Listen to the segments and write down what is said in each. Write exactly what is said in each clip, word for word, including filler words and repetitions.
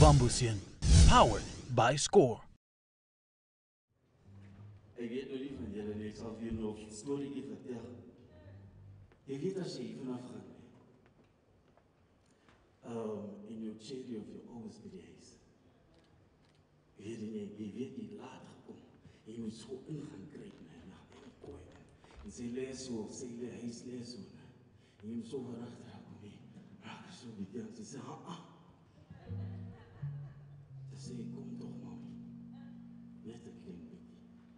Bambusian, powered by Score. Ik weet nog niet van jullie en ik zal hier nog een story vertellen. Je weet als je even afgaat, um, in your cherry of your ouders bedrijf. Je weet niet, je weet niet later komen. Je moet zo in gaan krijgen en naar en gooien. En ze leest zo, ze leest, hij leest zo. En je moet zo van achter komen. Raak zo bekend. Ze zegt, ah, ah. Ze zegt, kom toch, mami. Net een klein beetje.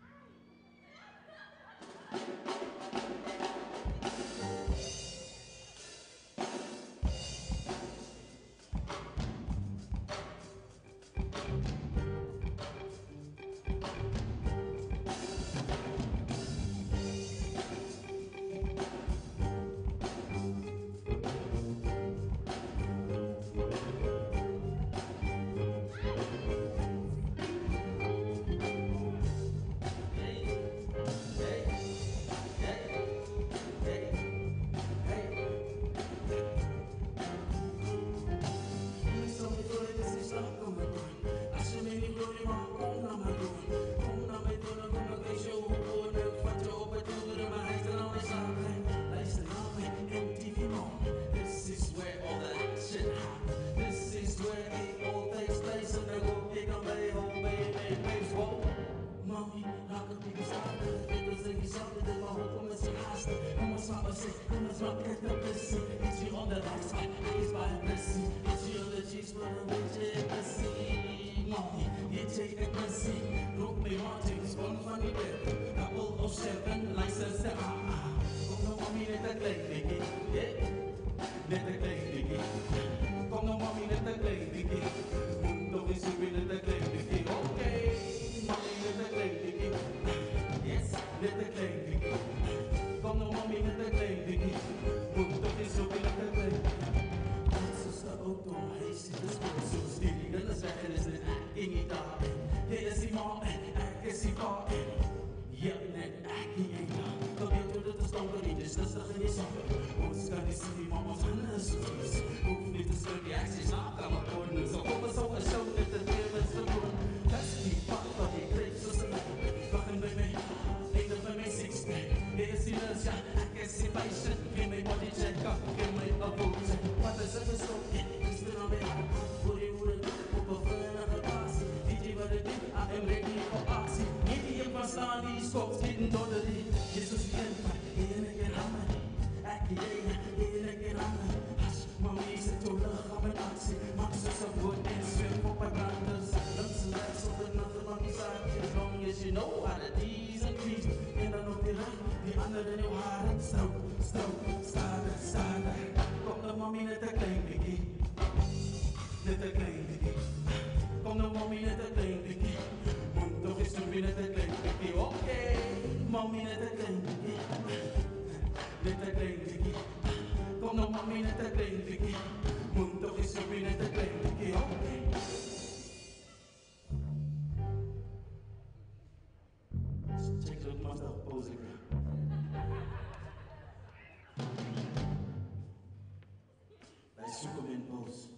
Superman pose.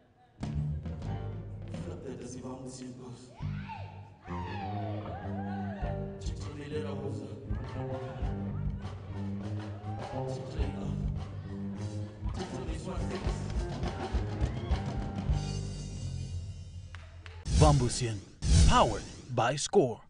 Flip that as if I'm the same pose. Check the little hose up. Check the up. Check the this one fix. Bambusian, powered by Score.